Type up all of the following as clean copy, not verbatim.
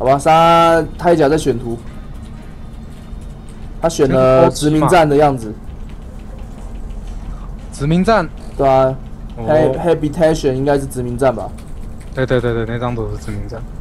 好吧，他甲在选图，他选了殖民战的样子。 殖民战？ 对啊，Habitation 应该是殖民战吧？ 对，那张图是殖民战。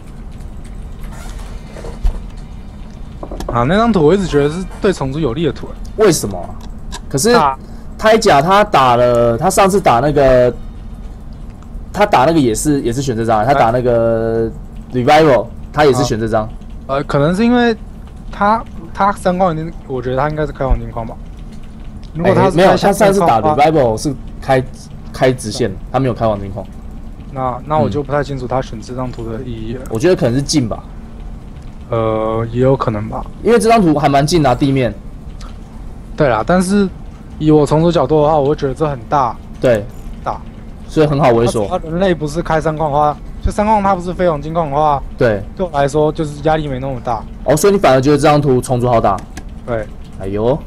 啊，那张图我一直觉得是对虫族有利的图。 为什么？可是胎甲他打了，他上次打那个，他打那个也是选这张，他打那个 Revival， 他也是选这张。 可能是因为他三矿已经，我觉得他应该是开黄金矿吧。如果他没有，他上次打 Revival 是开直线，他没有开黄金矿。 那我就不太清楚他选这张图的意义了。 我觉得可能是近吧。 也有可能吧， 因为这张图还蛮近的地面。 对啦，但是以我从族角度的话，我会觉得这很大。 对， 大， 所以很好猥琐。 他人类不是开三矿的话，就三矿它不是非黄金矿的话， 对我来说就是压力没那么大。 哦，所以你反而觉得这张图虫族好打？ 对。 哎呦，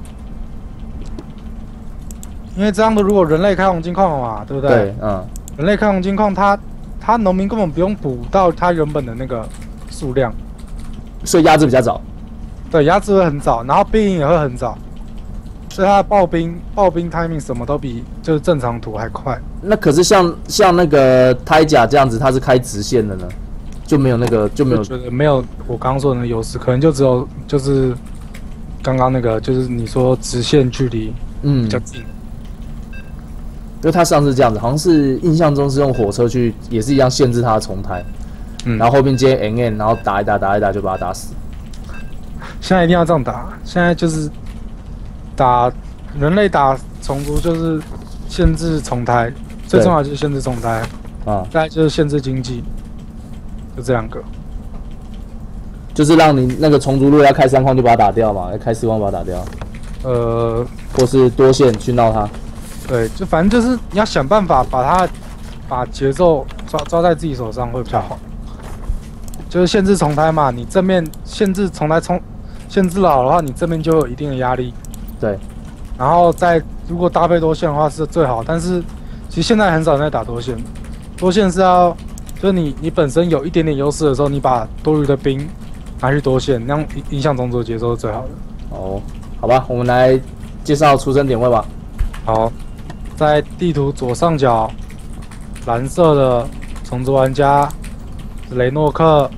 因为这张图如果人类开黄金矿嘛，对不对？ 对， 人类开黄金矿，他农民根本不用补到他原本的那个数量， 所以压制比较早。 对，压制会很早，然后兵营也会很早，所以他的爆兵 timing 什么都比就是正常图还快。 那可是像那个胎甲这样子，它是开直线的呢，就没有那个就没有。 觉得没有我刚刚说的那个优势，可能就只有就是刚刚那个就是你说直线距离比较近。 因为他上次这样子，好像是印象中是用火车去，也是一样限制他的重台，然后后面接 NN， 然后打一打就把他打死。 现在一定要这样打，现在就是打人类打虫族就是限制重台，最重要就是限制重台啊，再来就是限制经济，就这两个。 就是让你那个虫族如果要开三矿就把它打掉嘛，要开四矿把它打掉。或是多线去闹它。 对，就反正就是你要想办法把节奏抓在自己手上会比较好。就是限制重台嘛，你正面限制重台限制好的话，你正面就有一定的压力。 对。 然后如果搭配多线的话是最好，但是其实现在很少人在打多线。多线是要就是你本身有一点点优势的时候，你把多余的兵拿去多线，那样影响种族的节奏是最好的。 哦，好吧，我们来介绍出生点位吧。 好。在地图左上角，蓝色的虫族玩家是雷诺克。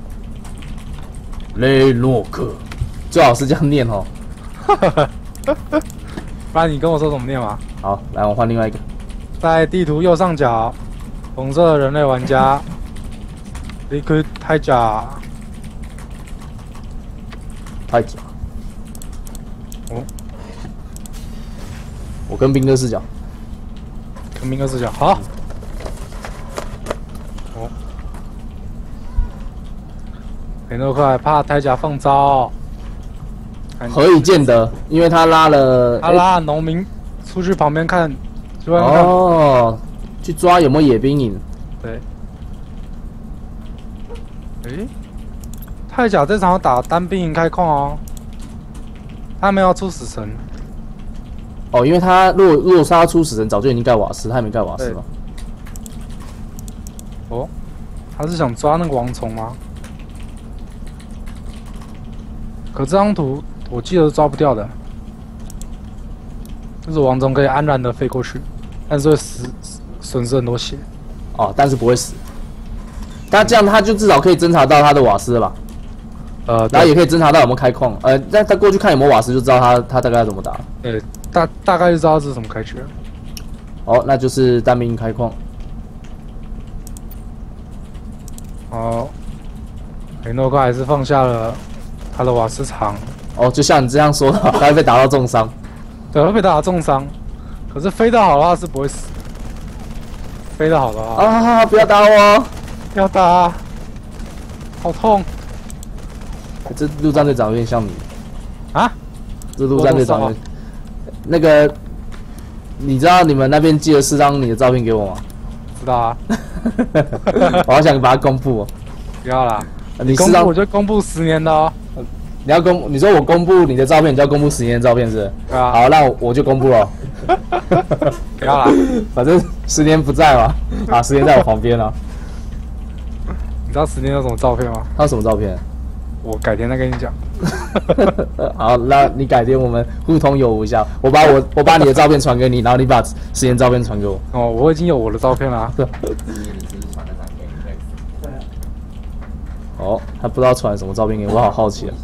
雷诺克，最好是这样念哦。 不然你跟我说怎么念嘛？ 好，来我换另外一个。 在地图右上角，红色的人类玩家 Liquid 太甲。 太甲。 哦。 我跟兵哥视角。 明哥视角好。哦，雷诺克还怕胎甲放招， 何以见得？因为他拉了农民出去旁边看， 哦，去抓有没有野兵营。 对。胎甲这场要打单兵营开矿哦，他没有要出死神。 哦，因为他如果是他出死神，早就已经盖瓦斯，他还没盖瓦斯嘛。 哦，他是想抓那个王虫吗？可这张图我记得是抓不掉的，就是王虫可以安然的飞过去，但是会损失很多血。 哦，但是不会死。他这样他就至少可以侦查到他的瓦斯了吧？然后也可以侦查到有没有开矿。那他过去看有没有瓦斯，就知道他大概要怎么打。 对。大概就知道这是什么开局了。 哦，那就是单兵开矿。 哦，雷诺克还是放下了他的瓦斯场。 哦，就像你这样说的，他会被打到重伤。 对，会被打到重伤。可是飞得好的话是不会死。飞得好的话。 啊！不要打我！ 不要打！好痛！ 这陆战队长有点像你。 啊？ 这陆战队长有点。那个，你知道你们那边寄了4张你的照片给我吗？ 知道啊。 我好想把它公布哦。 不要啦， 你公布我就公布10年的哦。 你说我公布你的照片，你就要公布10年的照片是？ 对啊。 好，那我就公布了。 不要啦， 反正10年不在嘛，啊，10年在我旁边啊。 你知道史蒂有什么照片吗？ 他有什么照片？ 我改天再跟你讲。 好，那你改天我们互通有无一下，我把你的照片传给你，然后你把实验照片传给我。 哦，我已经有我的照片了、啊。 你是不是传那张给 Rex？ 对啊。 哦，他不知道传什么照片给我，我好好奇啊。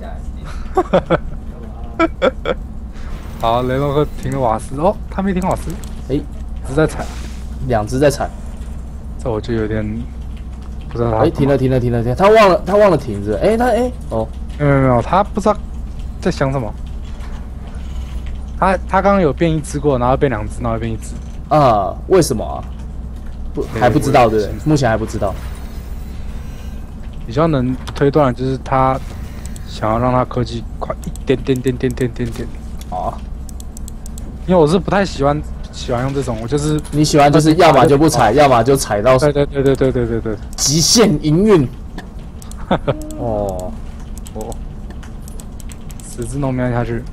好，雷诺克停了瓦斯哦，他没停瓦斯， 哎， 是在踩， 2只在踩。 这我就有点不知道他。 哎，停了，他忘了停着。哎，哦， 没有，他不知道在想什么。他刚刚有变一只过，然后变2只，然后变1只。 啊，为什么啊？还不知道，对不对？目前还不知道。 比较能推断的就是他想要让他科技快一点。 哦， 因为我是不太喜欢用这种，我就是你喜欢就是要么就不踩，要么就踩到对， 极限营运。哦， 我10只弄不下去。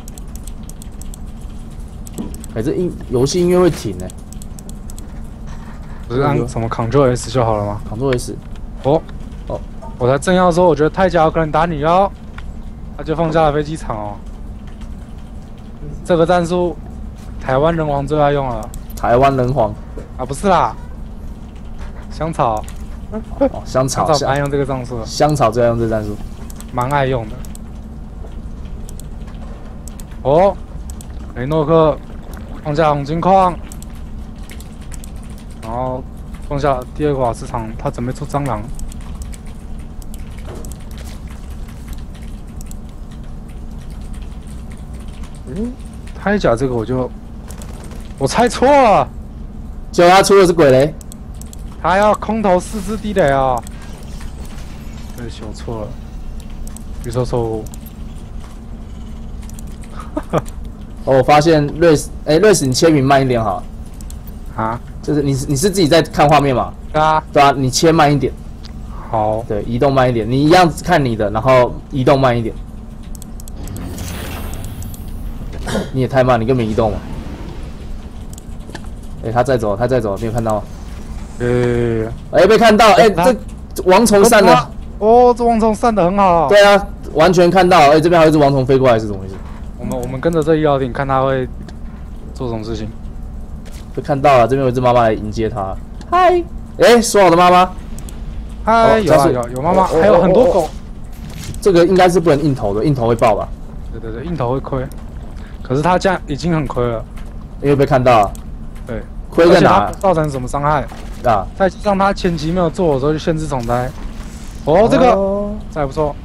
哎，这游戏音乐会停哎。 不是按什么 Ctrl S 就好了吗 ？Ctrl S。 哦，我才正要说，我觉得太甲有可能打你哦，他就放下了飞机场哦。这个战术，台湾人皇最爱用了。 台湾人皇啊，不是啦，香草。 哦，香草蛮爱用这个战术。 香草最爱用这战术， 蛮爱用的。哦，雷诺克放下黄金矿，然后放下第2个瓦斯场，他准备出蟑螂。铠甲这个我猜错了， 结果他出的是鬼雷， 他要空投4只地雷啊！对不起，我错了，预测错误。 哦，我发现瑞斯，你切屏慢一点好了。 啊？ 就是你是自己在看画面嘛？ 对啊。 对啊，你切慢一点。 好。 对，移动慢一点，你一样看你的，然后移动慢一点。你也太慢，你根本移动嘛。他在走，没有看到吗？被看到，这王虫散的。 哦，这王虫散的很好。 对啊，完全看到。这边还有一只王虫飞过来，是怎么回事？ 我们跟着这医疗艇，看他会做什么事情。 被看到了，这边有一只妈妈来迎接他。嗨，说好的妈妈。 嗨，有妈妈，还有很多狗。 这个应该是不能硬投的，硬投会爆吧？ 对，硬投会亏。可是他这样已经很亏了， 因为被看到了。 对， 亏在哪？ 造成什么伤害？ 啊！ 再加上他前期没有做的时候就限制重灾。哦，这个这还不错。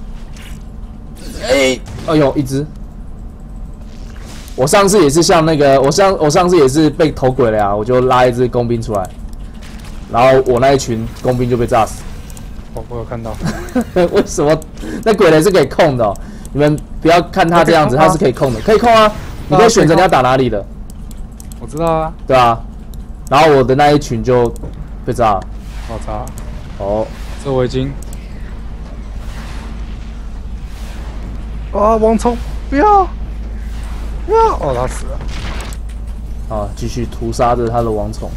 哎呦，一只。我上次也是像那个，我上次也是被投鬼了呀，我就拉一只工兵出来，然后我那一群工兵就被炸死。 我有看到。 为什么？那鬼雷是可以控的哦，你们不要看他这样子，他是可以控的，可以控啊，你可以选择你要打哪里的。 我知道啊。 对啊，然后我的那一群就被炸了。 爆炸。 哦， 这我已经。啊，王冲，不要！哦，他死了。 啊，继续屠杀着他的王虫。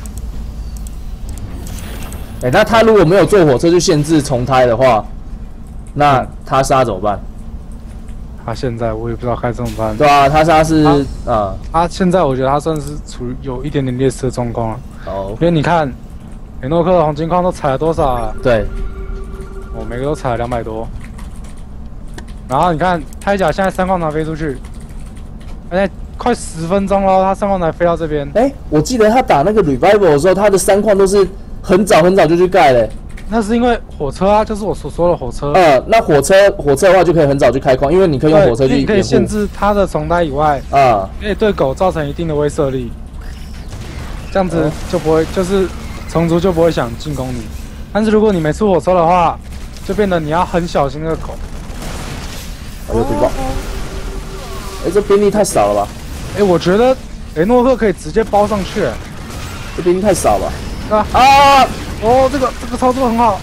那他如果没有坐火车去限制重胎的话，那他杀怎么办？ 他现在我也不知道该怎么办。 对啊，他杀是他现在我觉得他算是处于有一点点劣势的状况了。 哦， 因为你看，雷诺克的黄金矿都踩了多少啊？ 对， 我每个都踩了200多。然后你看铠甲现在3矿才飞出去，而且快10分钟了，他3矿才飞到这边。 我记得他打那个 revival 的时候，他的3矿都是很早就去盖嘞。 那是因为火车啊，就是我所说的火车。 那火车的话就可以很早去开矿，因为你可以用火车去你可以限制它的重胎以外，可以对狗造成一定的威慑力，这样子就不会，就是虫族就不会想进攻你。但是如果你没出火车的话，就变得你要很小心那个狗。 我就毒爆。这兵力太少了吧？ 我觉得雷诺克可以直接包上去。 这兵力太少了。 哦，这个操作很好。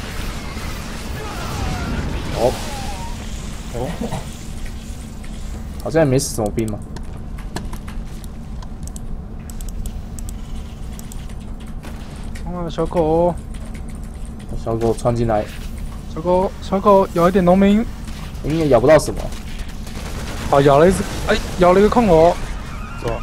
好像也没死什么兵嘛。 小狗。 小狗窜进来， 小狗咬一点农民， 应该咬不到什么。 好，咬了一只，哎，咬了一个控火，不错。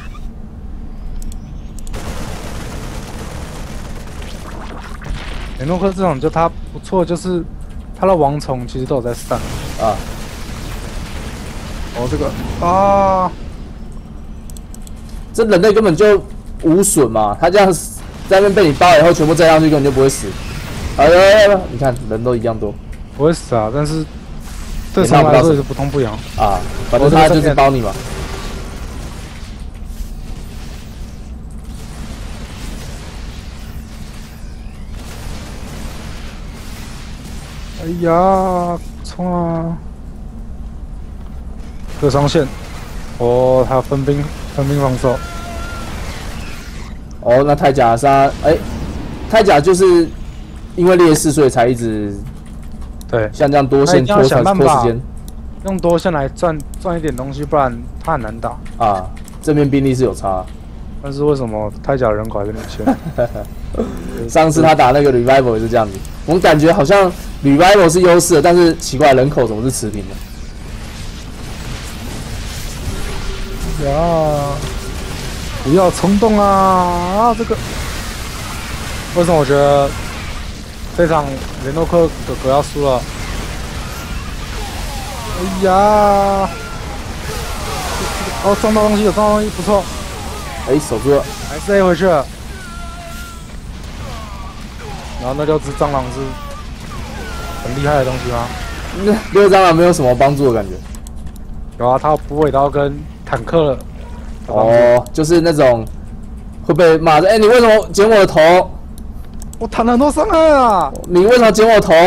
雷诺克这种就它不错，就是它的王虫其实都有在散啊。 哦，这个啊， 这人类根本就无损嘛，他这样在那边被你包以后，全部栽上去根本就不会死。哎呦，你看人都一样多， 不会死啊，但是对虫来说也是不痛不痒啊。反正他就是包你嘛。 哎呀，冲啊！这双线，哦，他分兵防守。 哦，那铠甲杀，哎，铠甲就是因为劣势，所以才一直对像这样多线拖时间， 用多线来赚一点东西，不然他很难打啊。正面兵力是有差， 但是为什么铠甲人口还是领先？ 上次他打那个 Revival 也是这样子，我们感觉好像 Revival 是优势的，但是奇怪人口怎么是持平的？ 呀，不要冲动啊！这个为什么我觉得这场雷诺克哥哥要输了？哎呀！哦，撞到东西，有撞到东西，不错。 哎，守住了， 还是 A 回去了。然后那6只蟑螂是很厉害的东西吗？ 那6蟑螂没有什么帮助的感觉。 有啊，它有补尾刀跟坦克了。 哦，就是那种会被骂的。哎，你为什么剪我的头？ 我弹了很多伤害啊！ 你为什么剪我头？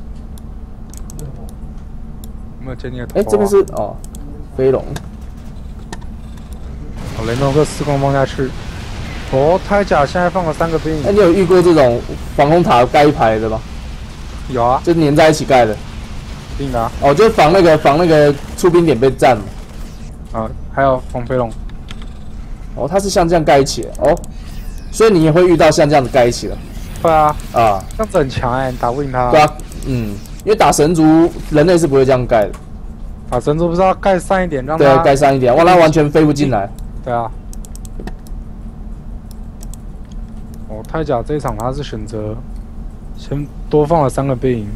有没有剪你的头？ 哎，这边是哦，飞龙。 哦，雷诺克4攻放下去。哦，铠甲现在放了3个兵。 哎，你有遇过这种防空塔盖一排的吗？ 有啊， 就粘在一起盖的。 一定的啊。 哦，就防那个出兵点被占嘛。 啊，还有防飞龙。 哦，它是像这样盖一起的哦，所以你也会遇到像这样子盖一起的。 会啊， 啊， 这样子很强哎，你打不赢他。 对啊，嗯，因为打神族人类是不会这样盖的。 打神族不是要盖上一点，让对，盖上一点，让它完全飞不进来。 对啊。哦，铠甲这一场他是选择先多放了3个兵营。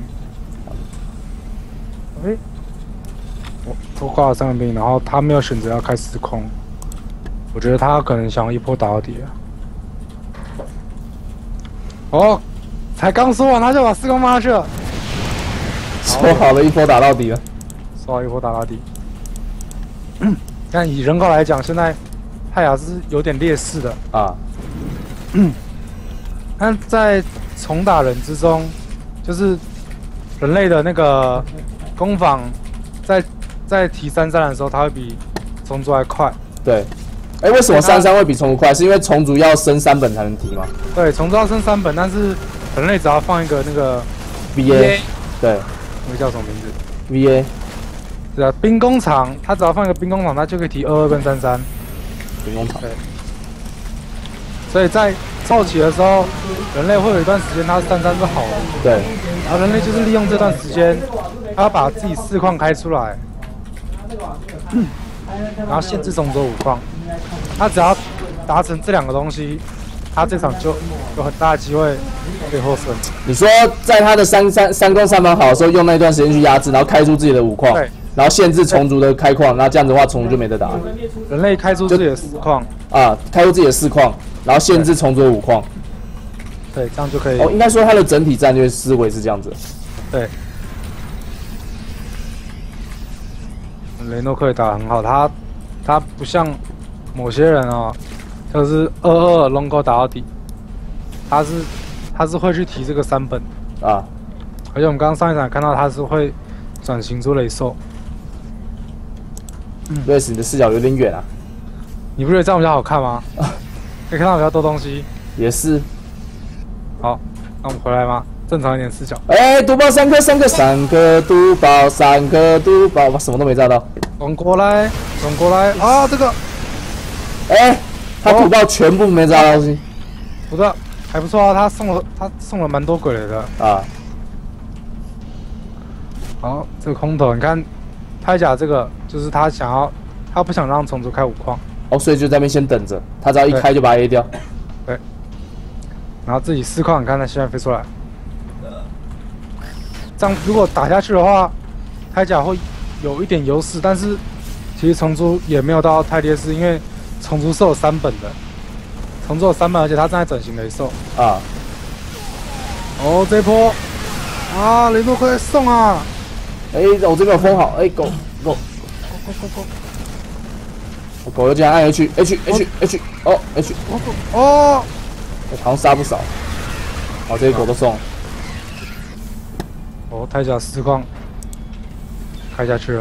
哎，我多挂了3个兵营，然后他没有选择要开4空。我觉得他可能想要一波打到底啊！哦，才刚说完他就把4攻放下去了。 说好了一波打到底了。 说好一波打到底。但以人口来讲，现在泰雅是有点劣势的啊。 但在重打人之中，就是人类的那个攻防，在提33的时候，它会比虫族还快。 对。哎，为什么33会比虫族快？是因为虫族要升3本才能提吗？ 对，虫族要升3本，但是人类只要放一个那个 VA， 对， 那个叫什么名字 ？VA， 对啊，兵工厂，它只要放一个兵工厂，它就可以提22跟33。 兵工厂。 对。所以在凑齐的时候，人类会有一段时间它33是好的。 对。 然后人类就是利用这段时间，他把自己4矿开出来，然后限制虫族5矿。他只要达成这2个东西，他这场就有很大的机会可以获胜。 你说在他的3攻3防好的时候，用那段时间去压制，然后开出自己的5矿，然后限制虫族的开矿，那这样子的话，虫族就没得打。 人类开出自己的4矿啊，开出自己的4矿，然后限制虫族的5矿。 对，这样就可以。 哦，应该说他的整体战略思维是这样子。 对。雷诺克也打得很好，他不像某些人啊，就是22龙狗打到底，他是会去提这个3本啊， 而且我们刚刚上一场看到他是会转型出雷兽。 瑞斯，你的视角有点远啊， 你不觉得这样比较好看吗？可以看到比较多东西。 也是。 好，那我们回来吗？正常一点视角。 哎，毒爆3颗毒爆3颗毒爆，我什么都没炸到。 转过来啊！这个， 哎，他毒爆全部没炸到东西。 不对，还不错啊，他送了蛮多鬼来的啊。 好，这个空投，你看铠甲这个就是他不想让虫族开5矿， 哦，所以就在那边先等着，他只要一开就把它 A 掉。 对，然后自己4矿，你看他现在飞出来，这样如果打下去的话，铠甲会有一点优势，但是其实虫族也没有到太劣势，因为虫族是有3本的，虫族有3本，而且他正在整形雷兽啊。 哦，这一波啊，雷诺克在送啊！ 哎，我这边有封好，哎，狗，我狗又竟然按 H，哦 H， 哦， 好像杀不少。好，这些狗都送了。 哦，铠甲4矿开下去了。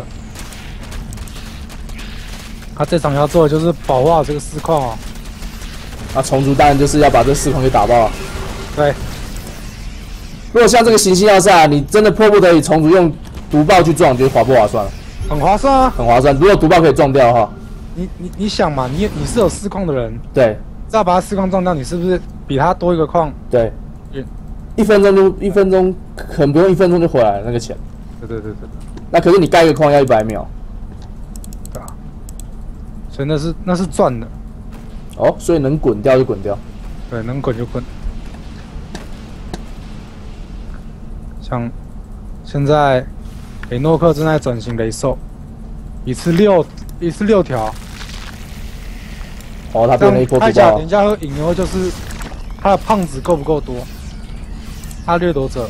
他这场要做的就是保护好这个4矿哦。 那虫族当然就是要把这4矿给打爆啊。 对。 如果像这个行星要塞，你真的迫不得已虫族用毒爆去撞，你觉得划不划算了？ 很划算啊， 很划算。如果毒爆可以撞掉的话， 你想嘛，你是有4矿的人， 对， 再把他4矿撞掉，你是不是比他多1个矿？ 对，1分钟，可能不用1分钟就回来了那个钱。 对。 那可是你盖一个矿要100秒。 对啊，所以那是赚的。 哦，所以能滚掉就滚掉。 对，能滚就滚。像现在雷诺克正在整形雷兽，一次6条。 哦，他变了一波毒铠甲爆。 等一下会引流，就是他的胖子够不够多？他掠夺者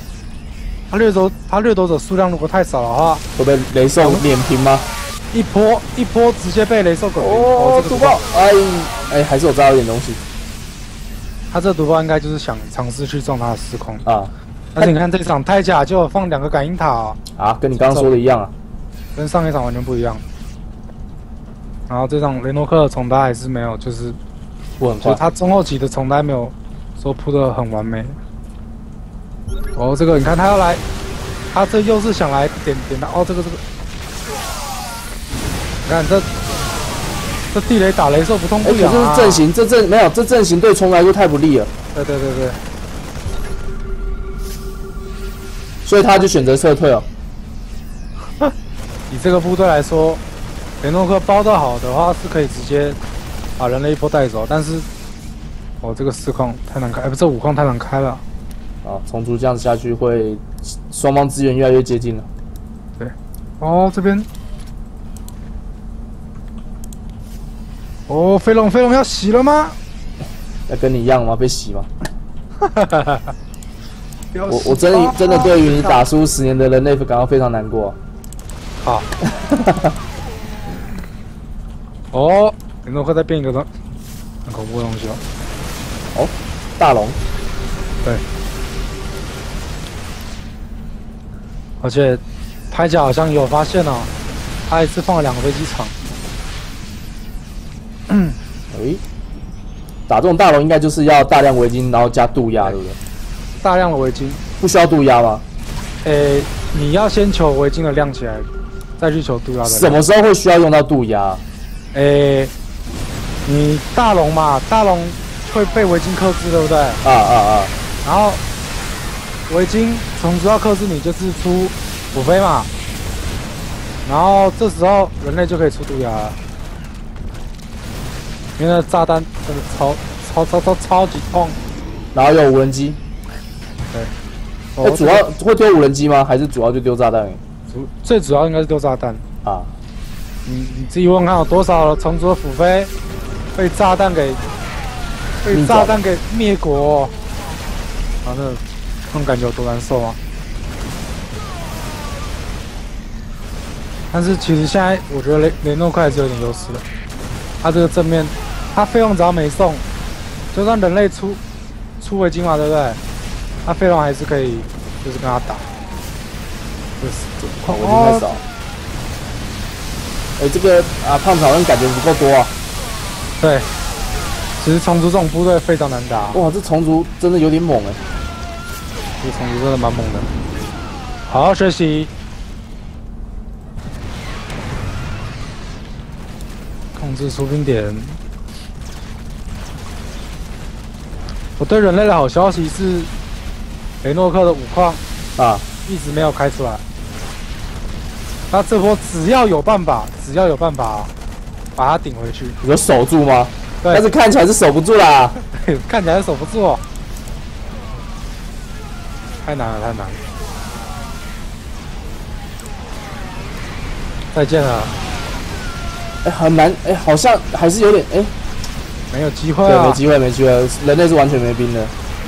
数量如果太少的话， 会被雷兽碾平吗？ 一波直接被雷兽滚平。 哦，毒爆！哎，还是有抓到一点东西。 他这毒爆应该就是想尝试去撞他的4矿啊。 但是你看这场铠甲就有放2个感应塔哦。 啊，跟你刚刚说的一样啊， 跟上一场完全不一样。然后这场雷诺克的重搭还是没有，就是不很快。 他中后期的重搭没有说铺的很完美。哦，这个你看他要来，他这又是想来点他哦，这个，你看这地雷打雷兽不痛不痒啊！ 这是阵型，这阵型对虫来说太不利了。 对。 所以他就选择撤退了。 以这个部队来说，雷诺克包得好的话是可以直接把人类一波带走，但是这个4矿太难开，这5矿太难开了。 啊，虫族这样子下去会双方资源越来越接近了。 对，哦这边，飞龙要洗了吗？ 要跟你一样吗？被洗吗？我真的对于你打输10年的人类感到非常难过。 好。雷诺克再变一个很恐怖的东西哦。 哦，大龙。 对。而且铠甲好像有发现哦，他一次放了2个飞机场。 打这种大龙应该就是要大量围巾，然后加渡鸦，对不对？ 大量的围巾。 不需要渡鸦吗？ 你要先求围巾的亮起来，再去求渡鸦的。 什么时候会需要用到渡鸦？ 你大龙嘛，大龙会被围巾克制，对不对？然后围巾从主要克制你就是出补飞嘛，然后这时候人类就可以出渡鸦了，因为那炸弹真的超级痛。 然后有无人机。对。主要会丢无人机吗？还是主要就丢炸弹？ 最主要应该是丢炸弹啊。 你自己问看有多少虫族的辅飞被炸弹给灭国，那种感觉有多难受啊！但是其实现在我觉得雷诺克还是有点优势的，他这个正面，他费用只要没送，就算人类出围巾嘛，对不对？他费用还是可以，就是跟他打。 围巾太少。这个胖子好像感觉不够多啊。 对，其实虫族这种部队非常难打。 哇，这虫族真的有点猛这虫族真的蛮猛的。好好学习。控制出兵点。我对人类的好消息是，雷诺克的5矿一直没有开出来。 他这波只要有办法把他顶回去， 你说守住吗？ 对但是看起来是守不住啦。 看起来守不住哦，太难了，太难了。再见了， 哎，很难，哎，好像还是有点，哎， 没有机会对， 啊， 没机会，没机会，人类是完全没兵的。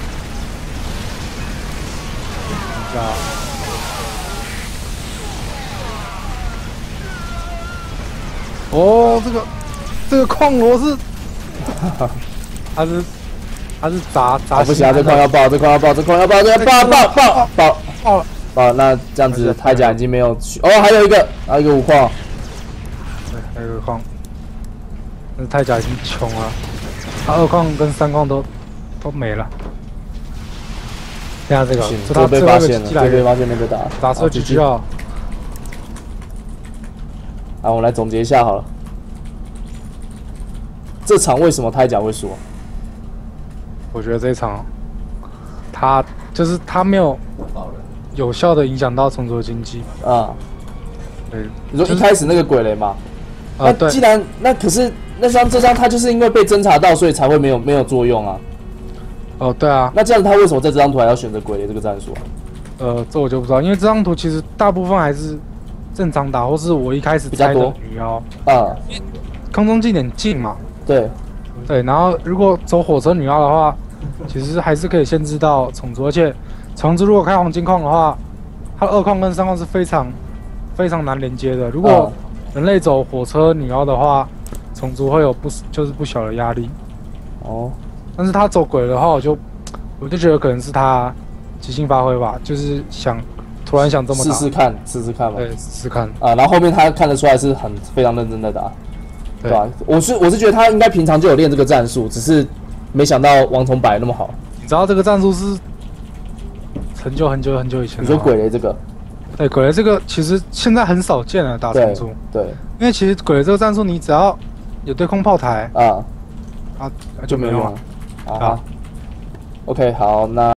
哦，这个矿螺是，他是砸， 不行啊，这矿要爆，这矿要爆，这矿要爆，这要爆！那这样子钛甲已经没有去，哦，还有一个5矿， 对，还有一个矿，那钛甲已经穷了，他2矿跟3矿都没了。看下这个，是他被发现了，被发现那个打出几句啊！ 我们来总结一下好了，这场为什么钛甲会输？ 我觉得这一场，他没有效的影响到虫族的经济啊。 对， 你说一开始那个鬼雷嘛？ 啊，对。 既然可是这张他就是因为被侦查到，所以才会没有作用啊。 哦，对啊。 那这样他为什么在这张图还要选择鬼雷这个战术啊？ 这我就不知道，因为这张图其实大部分还是正常打，或是我一开始猜的女妖啊，空中近点近嘛。对，然后如果走火车女妖的话，其实还是可以限制到虫族，而且虫族如果开黄金矿的话，它的2矿跟3矿是非常难连接的。如果人类走火车女妖的话，虫族会有不小的压力。哦，但是他走鬼的话，我就觉得可能是他即兴发挥吧，就是突然想这么打，试试看吧。 对，试试看啊。然后后面他看得出来是非常认真的打。对吧？我是觉得他应该平常就有练这个战术，只是没想到王彤摆那么好。 你知道这个战术是很久以前。 你说鬼雷这个？ 对，鬼雷这个其实现在很少见了打虫族。 对， 因为其实鬼雷这个战术，你只要有对空炮台就没有用了。啊 OK， 好，那。